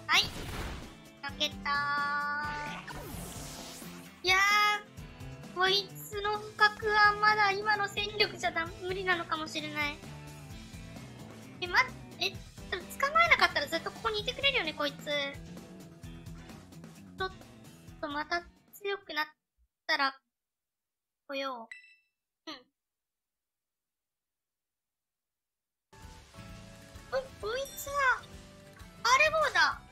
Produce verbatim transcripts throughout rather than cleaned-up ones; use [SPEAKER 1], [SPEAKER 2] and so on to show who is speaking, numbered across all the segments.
[SPEAKER 1] はい。負けたー。いやー、こいつの不覚はまだ今の戦力じゃだ無理なのかもしれない。え、ま、え、捕まえなかったらずっとここにいてくれるよね、こいつ。ちょっとまた強くなったら、来よう。うん。お、こいつは、アルボーだ。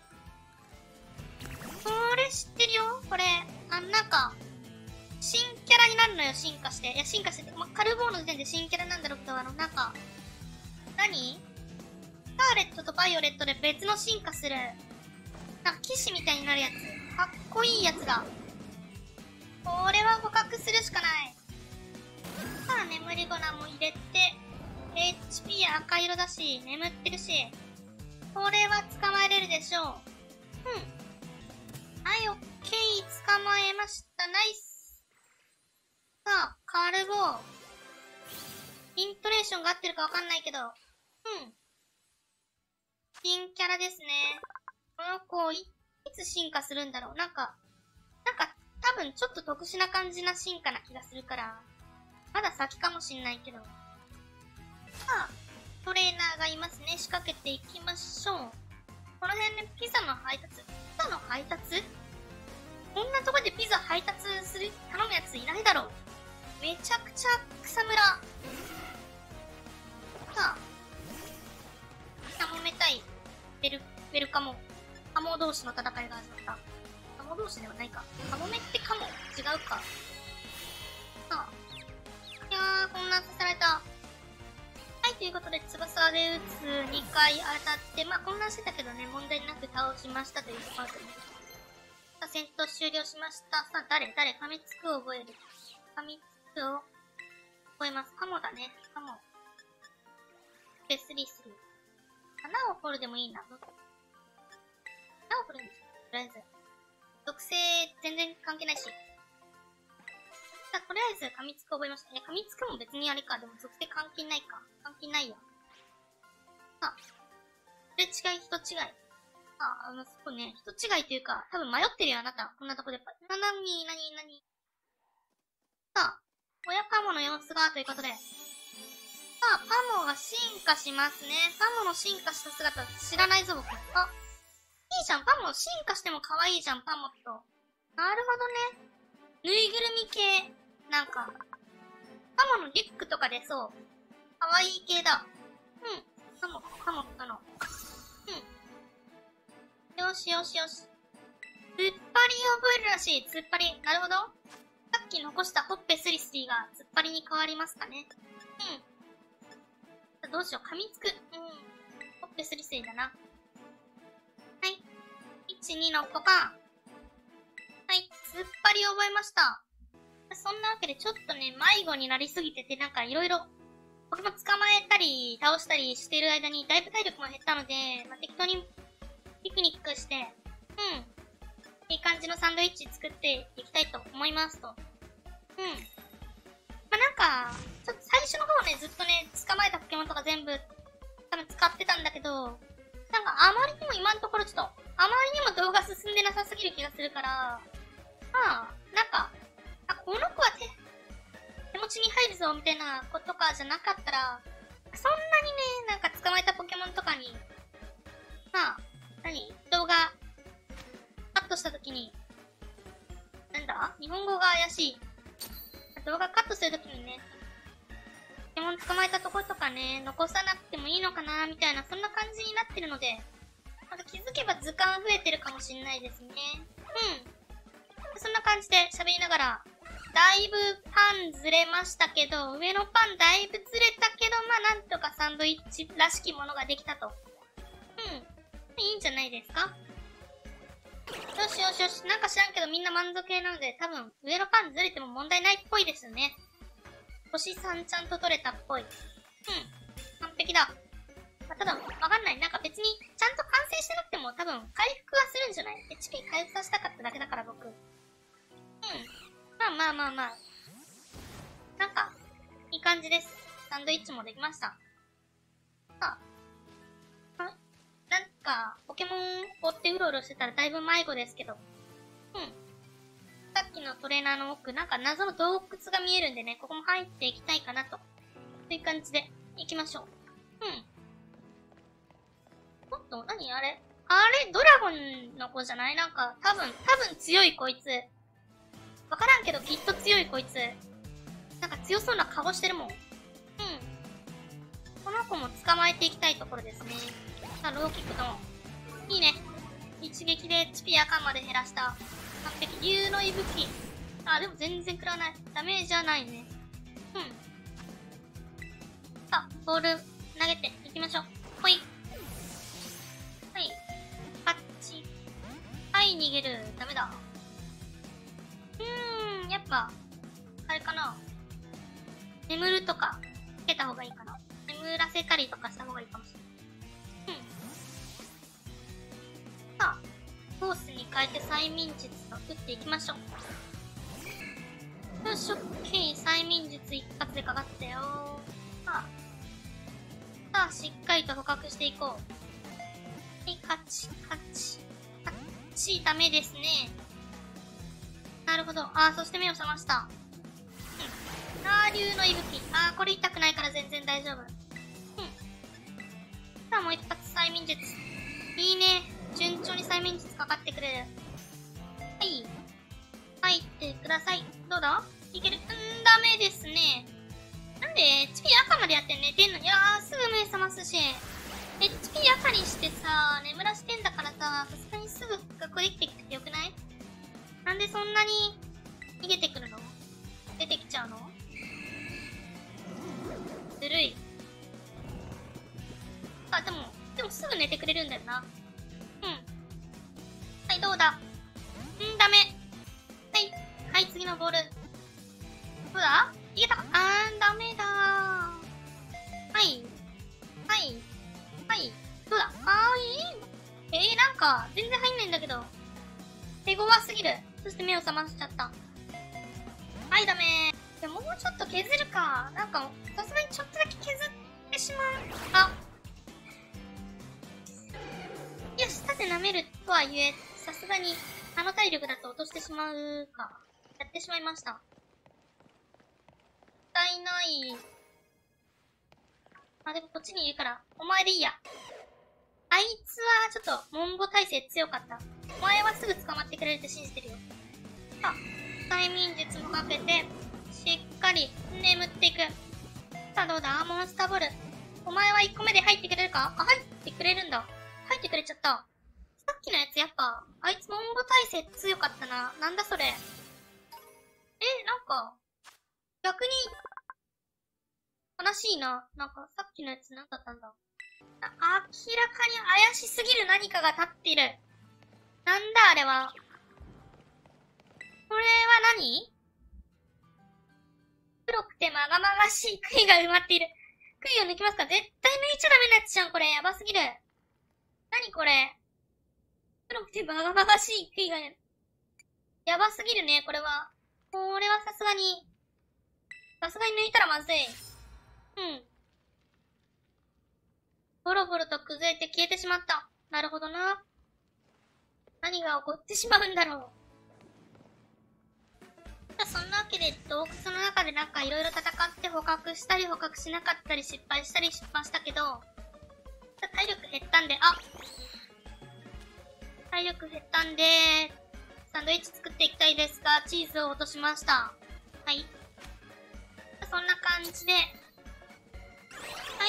[SPEAKER 1] これ知ってるよこれ、あん、なんか、新キャラになるのよ、進化して。いや、進化してて、ま、カルボーの時点で新キャラなんだろうけど、あの、なんか、何スカーレットとバイオレットで別の進化する、なんか騎士みたいになるやつ。かっこいいやつだ。これは捕獲するしかない。さあ、眠り粉も入れて、エイチピー 赤色だし、眠ってるし、これは捕まえれるでしょう。うん。はい、オッケー。捕まえました。ナイス。さあ、カルボー。イントネーションが合ってるかわかんないけど。うん。新キャラですね。この子、い、いつ進化するんだろう。なんか、なんか、多分ちょっと特殊な感じな進化な気がするから、まだ先かもしんないけど。さあ、トレーナーがいますね。仕掛けていきましょう。この辺でピザの配達。ピザの配達？こんなとこでピザ配達する、頼むやついないだろう。めちゃくちゃ草むら。さあ、揉めたい。ベル、ベルカモ。カモ同士の戦いが始まった。カモ同士ではないか。カモメってカモ違うか。さあ。いやー、混乱させられた。はい、ということで、翼で撃つにかい当たって、まあ混乱してたけどね、問題なく倒しましたというところで、ね。さあ、戦闘終了しました。さあ、誰誰噛みつくを覚える。噛みつくを覚えます。カモだね。カモ。ベスリスリ。穴を掘るでもいいな。穴を掘るんです。とりあえず。属性全然関係ないし。さあ、とりあえず噛みつく覚えました。え、噛みつくも別にあれか。でも属性関係ないか。関係ないや。さあ、それ違い、人違い。あ、あの、そうね、人違いというか、多分迷ってるよ、あなた。こんなとこで。な、なに、なに、なに。さあ、親カモの様子が、ということで。さあ、パモが進化しますね。パモの進化した姿知らないぞ、僕。あ、いいじゃん。パモ進化しても可愛いじゃん、パモット。なるほどね。ぬいぐるみ系。なんか、パモのリュックとかでそう。可愛い系だ。うん。パモ、パモットの。うん。よしよしよし。突っ張りを覚えるらしい。突っ張り。なるほど。さっき残したホッペスリスリーが突っ張りに変わりますかね。うん。どうしよう。噛みつく。うん。ホッペスリスリーだな。はい。いち、にの交換。はい。突っ張りを覚えました。そんなわけでちょっとね、迷子になりすぎてて、なんかいろいろ、僕も捕まえたり、倒したりしてる間に、だいぶ体力も減ったので、まあ、適当にピクニックして、うん。いい感じのサンドイッチ作っていきたいと思いますと。うん。まあ、なんか、ちょっと最初の方ね、ずっとね、捕まえたポケモンとか全部、多分使ってたんだけど、なんかあまりにも今のところちょっと、あまりにも動画進んでなさすぎる気がするから、まあ、なんか、あ、この子は手、手持ちに入るぞみたいな子とかじゃなかったら、そんなにね、なんか捕まえたポケモンとかに、まあ、何動画、カットしたときに、なんだ日本語が怪しい。動画カットするときにね、ポケモン捕まえたところとかね、残さなくてもいいのかなみたいな、そんな感じになってるので、なんか気づけば図鑑増えてるかもしんないですね。うん。そんな感じで喋りながら、だいぶパンずれましたけど、上のパンだいぶずれたけど、まあなんとかサンドイッチらしきものができたと。うん。いいんじゃないですか？よしよしよし。なんか知らんけどみんな満足系なので、多分上のパンずれても問題ないっぽいですね。星さんちゃんと取れたっぽい。うん。完璧だ。まあ、ただ、わかんない。なんか別に、ちゃんと完成してなくても多分回復はするんじゃない？ エイチピー 回復させたかっただけだから僕。うん。まあまあまあまあ。なんか、いい感じです。サンドイッチもできました。さあ。あ、なんか、ポケモンこってうろうろしてたらだいぶ迷子ですけど。うん。さっきのトレーナーの奥、なんか謎の洞窟が見えるんでね、ここも入っていきたいかなと。という感じで、行きましょう。うん。おっと、何あれあれドラゴンの子じゃないなんか、多分、多分強いこいつ。わからんけど、きっと強いこいつ。なんか強そうな顔してるもん。うん。この子も捕まえていきたいところですね。さあ、ローキックの。いいね。一撃でチピアカンまで減らした。完璧。竜の息吹。あ、でも全然食らわない。ダメージはないね。うん。さあ、ボール投げていきましょう。ほい。はい。パッチ。はい、逃げる。ダメだ。うーん、やっぱ、あれかな。眠るとか、つけた方がいいかな。眠らせたりとかした方がいいかもしれない。うん。さあ、コースに変えて催眠術と打っていきましょう。よし、オッケー。催眠術一発でかかったよ。さあ、さあ、しっかりと捕獲していこう。はい、勝ち、勝ち。勝ち、ダメですね。なるほど。あー、そして目を覚ました。うん。あー、竜の息吹。あー、これ痛くないから全然大丈夫。うん。さあ、もう一発催眠術。いいね。順調に催眠術かかってくれる。はい。入ってください。どうだいけるんー、ダメですね。なんで、エイチピー 赤までやって寝てんのに、あー、すぐ目覚ますし。エイチピー 赤にしてさ、眠らしてんだからさ、さすがにすぐ学校できてきてよくない？なんでそんなに逃げてくるの？出てきちゃうの？ずるい。あ、でも、でもすぐ寝てくれるんだよな。うん。はい、どうだ？ん、ダメ。はい。はい、次のボール。どうだ？いけたか？あー、ダメだー。はい。はい。はい。どうだ？あー、いい？えー、なんか、全然入んないんだけど。手強すぎる。そして目を覚ましちゃった。はい、ダメー。でももうちょっと削るか。なんか、さすがにちょっとだけ削ってしまう。あ。よし、盾舐めるとはいえ、さすがに、あの体力だと落としてしまうか。やってしまいました。もったいない。あ、でもこっちにいるから、お前でいいや。あいつは、ちょっと、モンボ耐性強かった。お前はすぐ捕まってくれるって信じてるよ。さあ、催眠術もかけて、しっかり眠っていく。さあ、どうだモンスターボール。お前はいっこめで入ってくれるか？あ、入ってくれるんだ。入ってくれちゃった。さっきのやつやっぱ、あいつモンボ耐性強かったな。なんだそれ。え、なんか、逆に、悲しいな。なんか、さっきのやつ何だったんだ。明らかに怪しすぎる何かが立っている。なんだあれは。これは何？黒くてまがまがしい杭が埋まっている。杭を抜きますか？絶対抜いちゃダメなやつじゃん、これ。やばすぎる。何これ。黒くてまがまがしい杭が、やばすぎるね、これは。これはさすがに、さすがに抜いたらまずい。うん。ボロボロと崩れて消えてしまった。なるほどな。何が起こってしまうんだろう。そんなわけで洞窟の中でなんかいろいろ戦って捕獲したり捕獲しなかったり失敗したり失敗したけど、体力減ったんで、あ体力減ったんで、サンドイッチ作っていきたいですが、チーズを落としました。はい。そんな感じで、はい、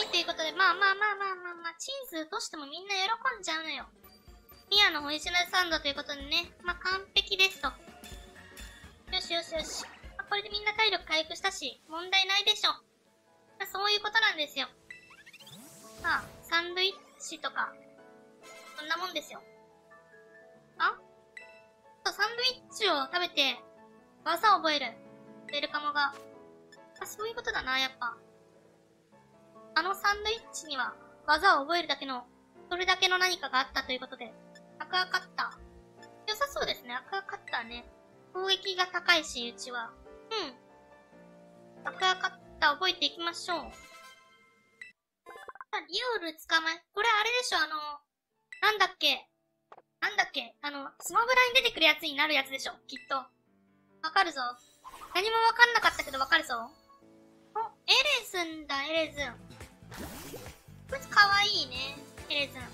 [SPEAKER 1] ということで、まあまあまあまあまあまあ、チーズ落としてもみんな喜んじゃうのよ。ミアのオリジナルサンドということでね、まあ完璧ですと。よしよしよし。まあ、これでみんな体力回復したし、問題ないでしょ。まあ、そういうことなんですよ。さあ、サンドイッチとか、そんなもんですよ。あそう、サンドイッチを食べて、技を覚える。ウェルカモが。あ、そういうことだな、やっぱ。あのサンドイッチには、技を覚えるだけの、それだけの何かがあったということで、アクアカッター。良さそうですね、アクアカッターね。攻撃が高いし、うちは。うん。アクアカッター覚えていきましょう。リオル捕まえ、これあれでしょ、あの、なんだっけ。 なんだっけあの、スマブラに出てくるやつになるやつでしょきっと。わかるぞ。何もわかんなかったけどわかるぞ。お、エレズンだ、エレズン。こいつかわいいね、エレズン。うん。はい、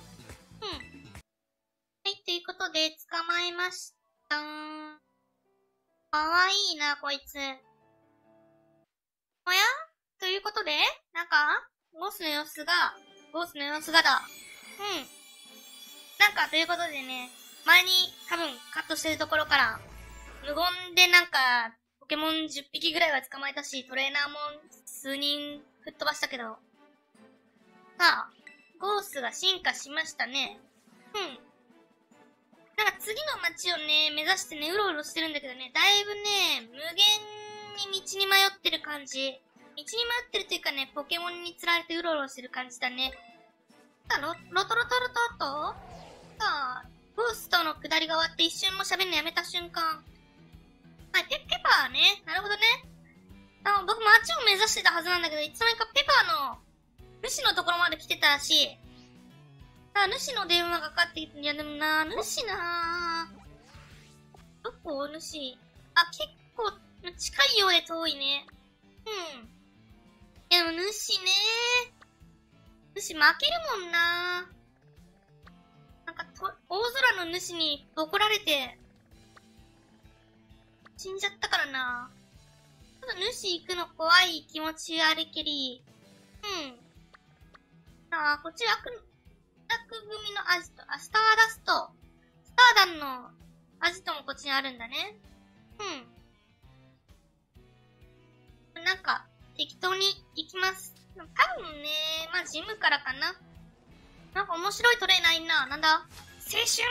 [SPEAKER 1] ということで、捕まえました。かわいいな、こいつ。おやということで、なんか、ボスの様子が、ボスの様子がだ。うん。なんか、ということでね、前に多分カットしてるところから、無言でなんか、ポケモンじゅっぴきぐらいは捕まえたし、トレーナーも数人吹っ飛ばしたけど、さあ、ゴースが進化しましたね。うん。なんか次の街をね、目指してね、うろうろしてるんだけどね、だいぶね、無限に道に迷ってる感じ。道に迷ってるというかね、ポケモンに釣られてうろうろしてる感じだね。さあ、ロ、ロトロトロトとさあ、ゴーストの下りが終わって一瞬も喋るのやめた瞬間。はい、ペ、ペパーね。なるほどね。あの、僕街を目指してたはずなんだけど、いつの間にかペパーの主のところまで来てたらしい。さあ、主の電話がかかってきて、いやでもなぁ、主なぁ。どこ主。あ、結構近いようで遠いね。うん。いやでも主ねー。主負けるもんなぁ。なんかと、大空の主に怒られて、死んじゃったからな。ちょっと主行くの怖い気持ちあるけり。うん。ああ、こっち悪、悪組のアジト。あ、スターダスト。スターダンのアジトもこっちにあるんだね。うん。なんか、適当に行きます。多分ね、まあ、ジムからかな。なんか面白いトレーナーいんな。なんだ青春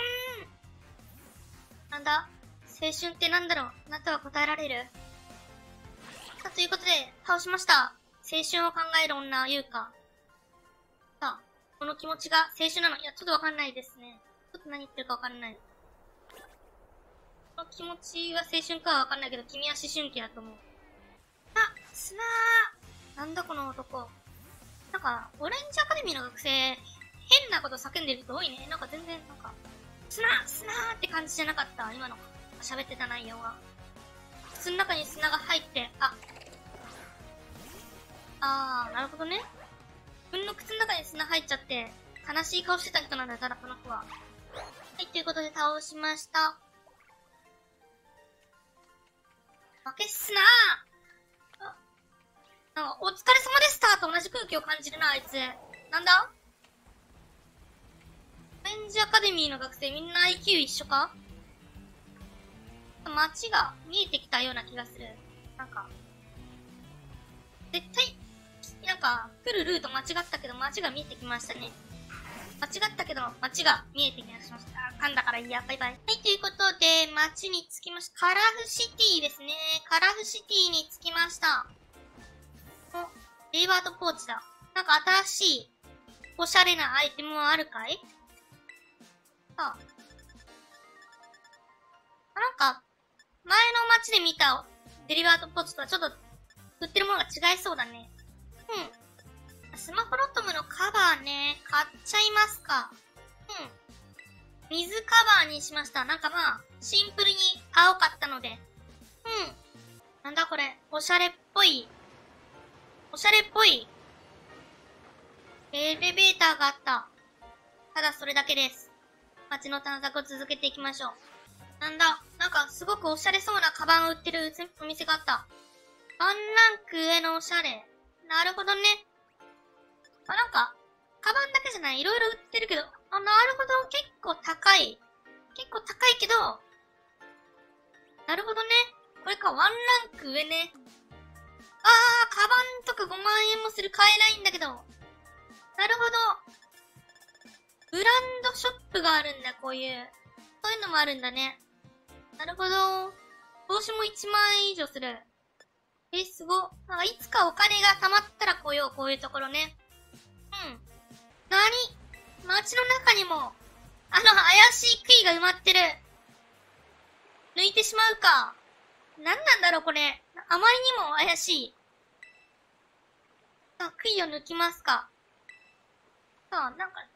[SPEAKER 1] なんだ青春ってなんだろうあなたは答えられるさあ、ということで、倒しました。青春を考える女、ゆうか。さあ、この気持ちが青春なのいや、ちょっとわかんないですね。ちょっと何言ってるかわかんない。この気持ちは青春かはわかんないけど、君は思春期だと思う。あ、砂ーなんだこの男。なんか、オレンジアカデミーの学生、変なこと叫んでる人多いね。なんか全然、なんか、砂砂ーって感じじゃなかった。今の喋ってた内容は。靴の中に砂が入って、あ。あー、なるほどね。自分の靴の中に砂入っちゃって、悲しい顔してた人なんだ、ただこの子は。はい、ということで倒しました。負けっすなー。あ、なんか、お疲れ様でしたと同じ空気を感じるな、あいつ。なんだオレンジアカデミーの学生みんな アイキュー 一緒か街が見えてきたような気がする。なんか、絶対、なんか、来るルート間違ったけど街が見えてきましたね。間違ったけど街が見えてきました。噛んだからいいや、バイバイ。はい、ということで、街に着きました。カラフシティですね。カラフシティに着きました。お、レイバードポーチだ。なんか新しい、おしゃれなアイテムはあるかいさあ。なんか、前の街で見たデリバードポーチとはちょっと売ってるものが違いそうだね。うん。スマホロトムのカバーね、買っちゃいますか。うん。水カバーにしました。なんかまあ、シンプルに青かったので。うん。なんだこれ、おしゃれっぽい。おしゃれっぽい。エレベーターがあった。ただそれだけです。街の探索を続けていきましょう。なんだ、なんかすごくおしゃれそうなカバンを売ってるお店があった。ワンランク上のおしゃれ。なるほどね。あ、なんか、カバンだけじゃない、いろいろ売ってるけど、あ、なるほど、結構高い。結構高いけど、なるほどね。これか、ワンランク上ね。あー、カバンとかごまん円もする買えないんだけど。なるほど。ブランドショップがあるんだ、こういう。そういうのもあるんだね。なるほど。帽子もいちまん円以上する。え、すご。なんかいつかお金が貯まったら来よう、こういうところね。うん。なに街の中にも、あの怪しい杭が埋まってる。抜いてしまうか。なんなんだろう、これ。あまりにも怪しい。さあ、杭を抜きますか。さあ、なんか、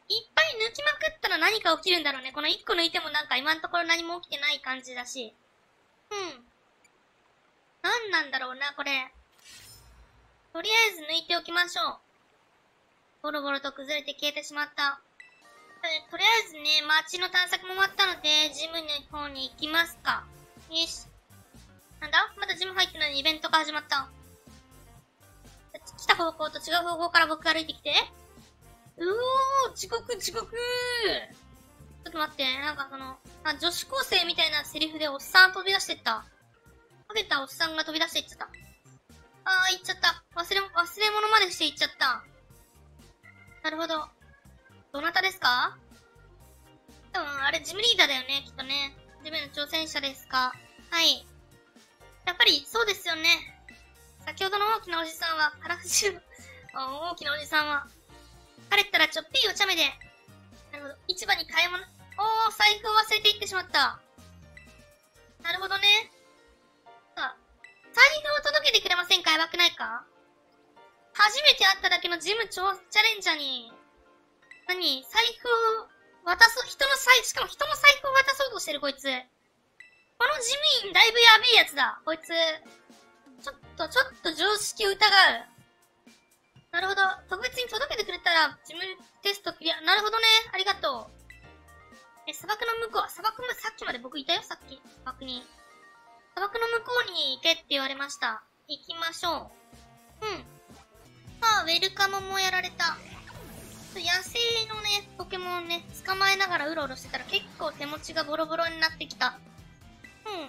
[SPEAKER 1] いっぱい抜きまくったら何か起きるんだろうね。このいっこ抜いてもなんか今のところ何も起きてない感じだし。うん。なんなんだろうな、これ。とりあえず抜いておきましょう。ボロボロと崩れて消えてしまった。とりあえずね、街の探索も終わったので、ジムの方に行きますか。よし。なんだまだジム入ってないのにイベントが始まった。来た方向と違う方向から僕が歩いてきて。うおー、遅刻遅刻ー。ちょっと待って、なんかその、あ、女子高生みたいなセリフでおっさん飛び出してった。食べたおっさんが飛び出していっちゃった。あー、行っちゃった。忘れ、忘れ物までして行っちゃった。なるほど。どなたですか？多分、あれ、ジムリーダーだよね、きっとね。ジムの挑戦者ですか？はい。やっぱり、そうですよね。先ほどの大きなおじさんは、カラフジュ大きなおじさんは、晴れたらちょっぴいお茶目で。なるほど。市場に買い物、おー、財布を忘れていってしまった。なるほどね。さあ、財布を届けてくれませんか？やばくないか？初めて会っただけのジム超チャレンジャーに、何？財布を渡す、人の財、しかも人の財布を渡そうとしてるこいつ。この事務員だいぶやべえやつだ。こいつ。ちょっと、ちょっと常識を疑う。なるほど。特別に届けてくれたら、事務テストクリア。なるほどね。ありがとう。え、砂漠の向こう。砂漠もさっきまで僕いたよ、さっき。砂漠に。砂漠の向こうに行けって言われました。行きましょう。うん。さあ、ウェルカムもやられた。野生のね、ポケモンをね、捕まえながらうろうろしてたら結構手持ちがボロボロになってきた。うん。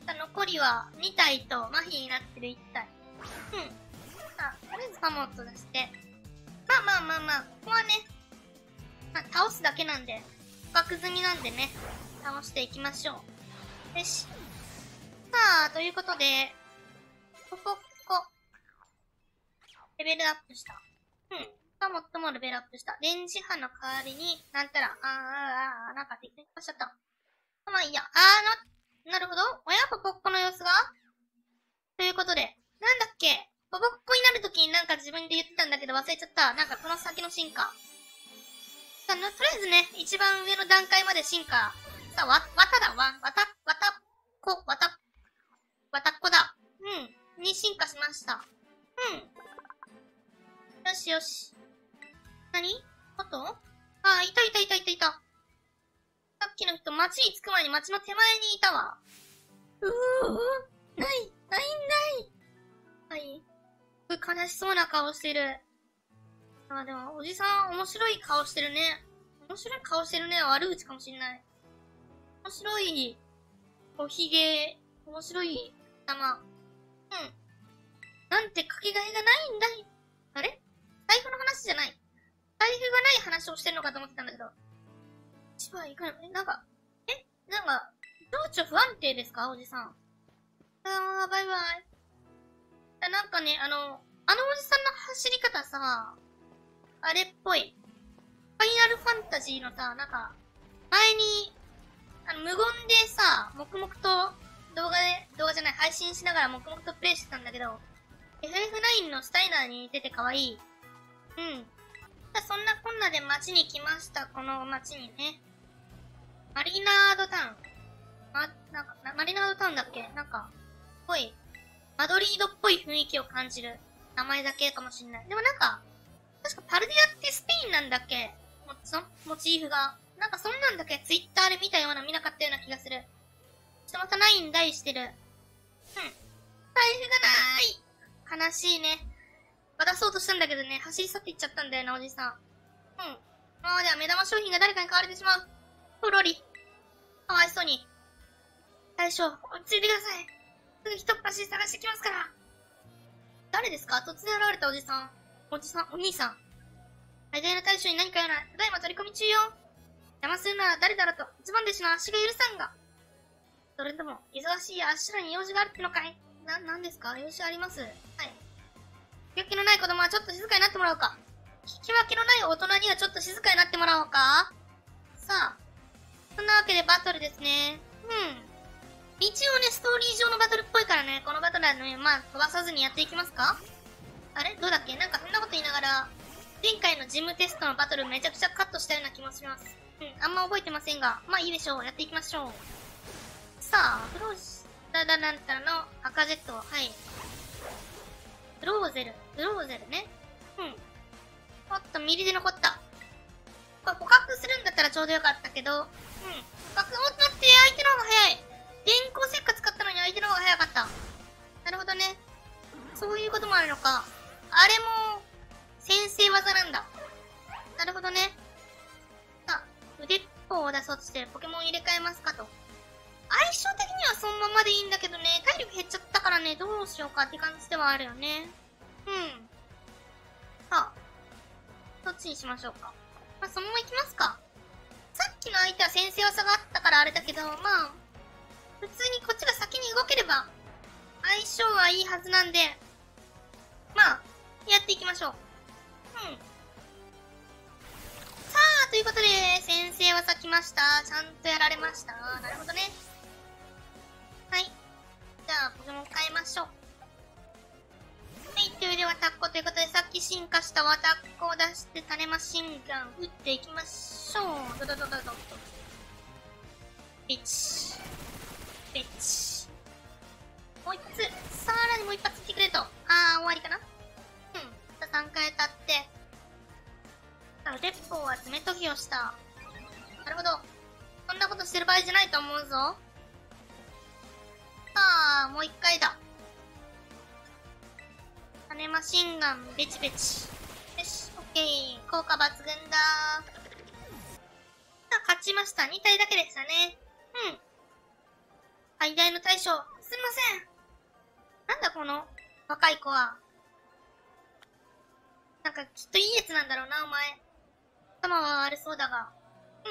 [SPEAKER 1] 残りはに体と麻痺になってるいち体。うん。さあ、とりあえずパモット出して。まあまあまあまあ、ここはね、まあ、倒すだけなんで、捕獲済みなんでね、倒していきましょう。よし。さあ、ということで、ここ、ここ。レベルアップした。うん。パモットもレベルアップした。レンジ波の代わりに、なんたら、あーあーあー、なんか適当しちゃった。まあいいや。あーな、なるほど。親ポポッコの様子がということで、なんだっけポポッコになるときになんか自分で言ってたんだけど忘れちゃった。なんかこの先の進化。さあ、とりあえずね、一番上の段階まで進化。さあ、わ、わただわ、わた、わた、こ、わた、わたっこだ。うん。に進化しました。うん。よしよし。何あとあ、いたいたいたいたいた。さっきの人、街に着く前に街の手前にいたわ。うーない、ないないはい。すごい悲しそうな顔してる。あ、でも、おじさん、面白い顔してるね。面白い顔してるね。悪口かもしんない。面白い、おひげ、面白い、頭。うん。なんてかけがえがないんだい。あれ財布の話じゃない。財布がない話をしてるのかと思ってたんだけど。一番いかない。え、なんか、えなんか、情緒不安定ですかおじさん。あー、バイバイ。なんかね、あの、あのおじさんの走り方さ、あれっぽい。ファイナルファンタジーのさ、なんか、前に、あの、無言でさ、黙々と動画で、動画じゃない、配信しながら黙々とプレイしてたんだけど、エフエフナイン のスタイナーに似てて可愛い。うん。そんなこんなで街に来ました。この街にね。マリナードタウン。ま、なんか、マリナードタウンだっけなんか、ぽい。マドリードっぽい雰囲気を感じる名前だけかもしんない。でもなんか、確かパルディアってスペインなんだっけもそのモチーフが。なんかそんなんだっけツイッターで見たような見なかったような気がする。ちょっとまたナイン大してる。うん。財布がなーい。悲しいね。渡そうとしたんだけどね、走り去っていっちゃったんだよな、おじさん。うん。今までは目玉商品が誰かに買われてしまう。ポロリ。かわいそうに。大将、落ち着いてください。すぐ一っ走り探してきますから。誰ですか？突然現れたおじさん。おじさん、お兄さん。最大の大将に何か言うなら、ただいま取り込み中よ。邪魔するなら誰だろうと、一番弟子の足が許さんが。それとも、忙しい足らに用事があるってのかい？な、なんですか？用事あります。はい。聞き分けのない子供はちょっと静かになってもらおうか。聞き分けのない大人にはちょっと静かになってもらおうか。さあ。そんなわけでバトルですね。うん。一応ね、ストーリー上のバトルっぽいからね、このバトルはね、まあ、飛ばさずにやっていきますか？あれどうだっけなんかそんなこと言いながら、 前回のジムテストのバトルめちゃくちゃカットしたような気もします。うん、あんま覚えてませんが、まあいいでしょう。やっていきましょう。さあ、フロージ、ダダなんたらの赤ジェット、はい。フローゼル、フローゼルね。うん。おっと、ミリで残った。これ捕獲するんだったらちょうどよかったけど、うん。捕獲、おっと待って、相手の方が早い。電光石火使ったのに相手の方が早かった。なるほどね。そういうこともあるのか。あれも、先制技なんだ。なるほどね。さあ、腕っぽを出そうとしてるポケモン入れ替えますかと。相性的にはそのままでいいんだけどね、体力減っちゃったからね、どうしようかって感じではあるよね。うん。さあ、どっちにしましょうか。まあ、そのまま行きますか。さっきの相手は先制技があったからあれだけど、まあ、普通にこっちが先に動ければ、相性はいいはずなんで、まあ、やっていきましょう。うん。さあ、ということで、先制技来ました。ちゃんとやられました。なるほどね。はい。じゃあ、ポケモン変えましょう。はい、というではタッコということで、さっき進化したワタッコを出して種マシンガン撃っていきましょう。ドドドドドド。ビッチ。ビッチ。もう一つ。さらにもう一発撃ってくれと。あー、終わりかな。うん。さんかい当たって。腕っぽは爪研ぎをした。なるほど。そんなことしてる場合じゃないと思うぞ。さあ、もう一回だ。種マシンガン、ベチベチ。よし、オッケー。効果抜群だ。さあ、勝ちました。に体だけでしたね。うん。最大の大将、すみません。なんだこの若い子は。なんかきっといいやつなんだろうな、お前。頭は悪そうだが。うん。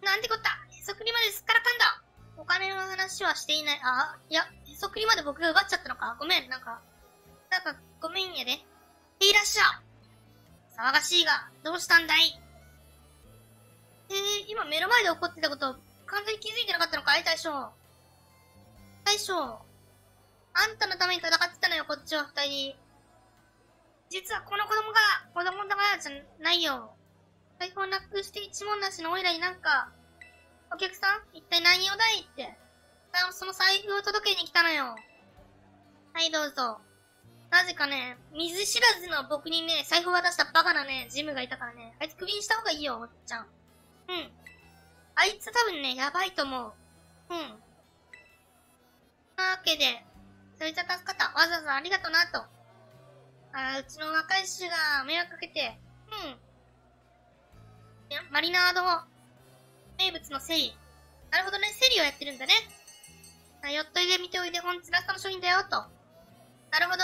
[SPEAKER 1] なんてこった。へそくりまですっからかんだ。お金の話はしていない。あ、いや、へそくりまで僕が奪っちゃったのか。ごめん、なんか。なんか、ごめんやで。へいらっしゃ。騒がしいが、どうしたんだい。えー、今目の前で起こってたこと、完全に気づいてなかったのかい、大将。大将。あんたのために戦ってたのよ、こっちは二人。実はこの子供が、子供だからじゃないよ。財布をなくして一文なしのオイラになんか、お客さん一体何をだいって。その財布を届けに来たのよ。はい、どうぞ。なぜかね、水知らずの僕にね、財布を渡したバカなね、ジムがいたからね、あいつクビにした方がいいよ、おっちゃん。うん。あいつ多分ね、やばいと思う。うん。なわけで、それじゃ助かった。わざわざありがとな、と。あうちの若い衆が迷惑かけて、うん。マリナード名物のセリ。なるほどね、セリをやってるんだね。寄っといで見ておいで、本日ラストの商品だよ、と。なるほど。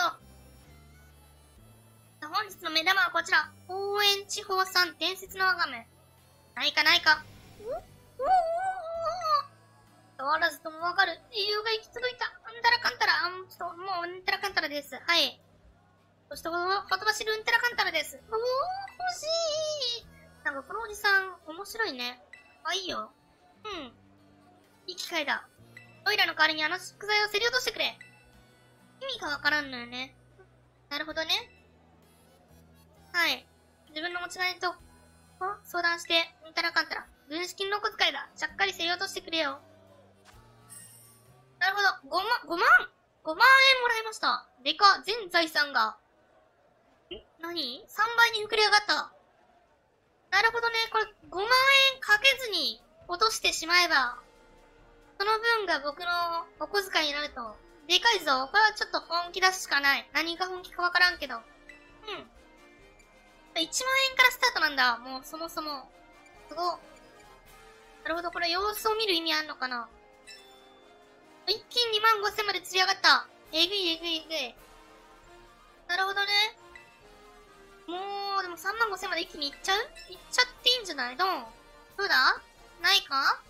[SPEAKER 1] 本日の目玉はこちら。応援地方産伝説のワカメ。ないかないか。うおおお変わらずともわかる。理由が行き届いた。うんたらかんたら。あん、ちょっと、もううんたらかんたらです。はい。そして、ほとばしるうんたらかんたらです。おー、欲しい。なんかこのおじさん、面白いね。あ、いいよ。うん。いい機会だ。オイラの代わりにあの食材を競り落としてくれ。意味がわからんのよね。なるほどね。はい。自分の持ち金と、相談して、うんたらかんたら。軍資金のお小遣いだ。ちゃっかり競り落としてくれよ。なるほど。ごま、ごまん ?ご 万円もらいました。でか、全財産が。ん何 ?さん 倍に膨れ上がった。なるほどね。これ、ごまん円かけずに落としてしまえば、その分が僕のお小遣いになると。でかいぞ。これはちょっと本気出すしかない。何が本気かわからんけど。うん。いちまん円からスタートなんだ。もう、そもそも。すご。なるほど。これ様子を見る意味あんのかな。一気ににまんごせんまで釣り上がった。えぐいえぐいえぐい。なるほどね。もう、でもさんまんごせんまで一気にいっちゃういっちゃっていいんじゃないのどうだないか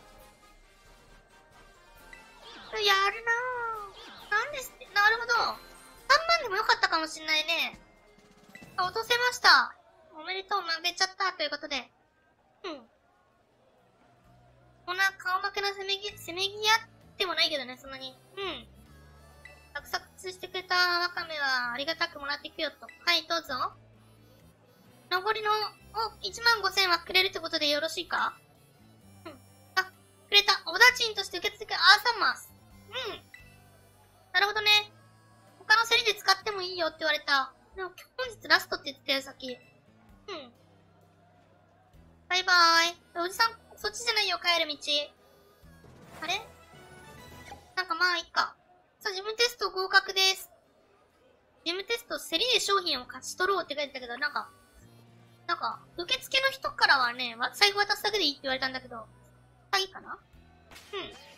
[SPEAKER 1] やるなぁ。なんですって。なるほど。さんまんでもよかったかもしんないね。落とせました。おめでとう、負けちゃったということで。うん。こんな顔負けのせめぎ、せめぎ合ってもないけどね、そんなに。うん。サクサクしてくれたワカメはありがたくもらっていくよと。はい、どうぞ。 残りの、お、いちまんごせんはくれるってことでよろしいか？うん。あ、くれた。おだちんとして受け付け、あさます。うん。なるほどね。他の競りで使ってもいいよって言われた。でも本日ラストって言ってたよ、さっき。うん。バイバーイ。おじさん、そっちじゃないよ、帰る道。あれなんかまあ、いっか。さあ、事務テスト合格です。事務テスト、競りで商品を勝ち取ろうって書いてたけど、なんか、なんか、受付の人からはね、財布渡すだけでいいって言われたんだけど、詐欺かな？うん。